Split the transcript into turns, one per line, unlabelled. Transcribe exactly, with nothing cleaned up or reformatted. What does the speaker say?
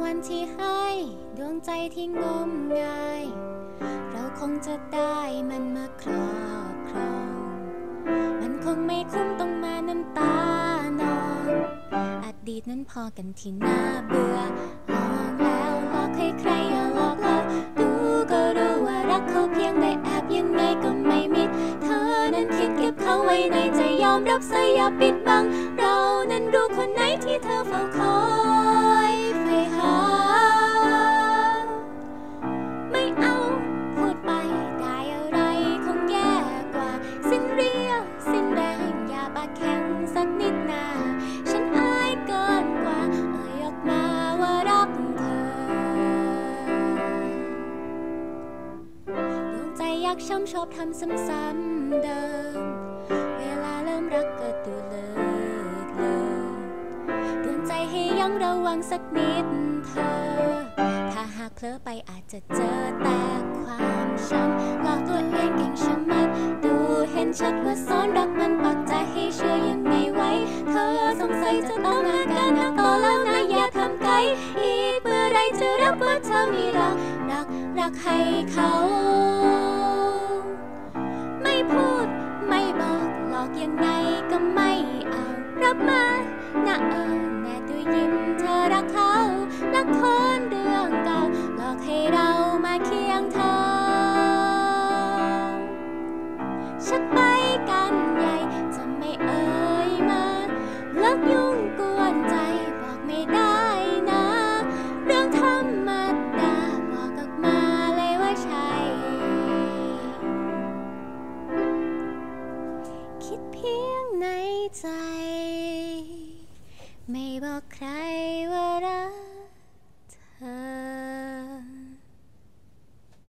วันที่ให้ดวงใจที่งมงายเราคงจะได้มันมาครอบครองมันคงไม่คุ้มต้องมาน้ำตานองอดีตนั้นพอกันที่น่าเบื่อลองแล้วลอกให้ใครอย่าหลอกเราดูก็รู้ว่ารักเขาเพียงได้แอบยังไงก็ไม่มิดเธอนั้นคิดเก็บเขาไว้ในใจยอมรับซะอย่าปิดบังเรานั้นรู้คนไหนที่เธอเฝ้าคอยใฝ่หาไม่เอาพูดไปได้อะไรคงแย่กว่าสิ้นเรียวสิ้นแรงอย่าปากแข็งสักนิดนาฉันอายเกินกว่าเอ่ยออกมาว่ารักเธอดวงใจอยากช้ำชอบทำซ้ำๆเดิมเวลาเริ่มรักก็ดูเลิศเลอเตือนใจให้ยังระวังสักนิดเธอถ้าหากเผลอไปอาจจะเจอแต่ความช้ำหลอกตัวเองเก่งชะมัดดูเห็นชัดว่าซ้อนรักมันปักใจให้เชื่อยังไงไว้เธอสงสัยจะต้องอาการหักต่อแล้วนะอย่าทำไกลอีกเมื่อไรจะรับว่าเธอมีรักรักรักให้เขาไม่พูดไม่บอกหลอกยังไงก็ไม่เอารับมานะเออแน่ด้วยยิ้มเธอรักเขารักคนเรื่องเก่าหลอกให้เรามาเคียงเธอชักไปกันใหญ่จะไม่เอ่ยมาเลิกยุ่งกวนใจบอกไม่ได้นะเรื่องธรรมดาบอกออกมาเลยว่าใช่คิดเพียงในใจไม่บอกใครว่า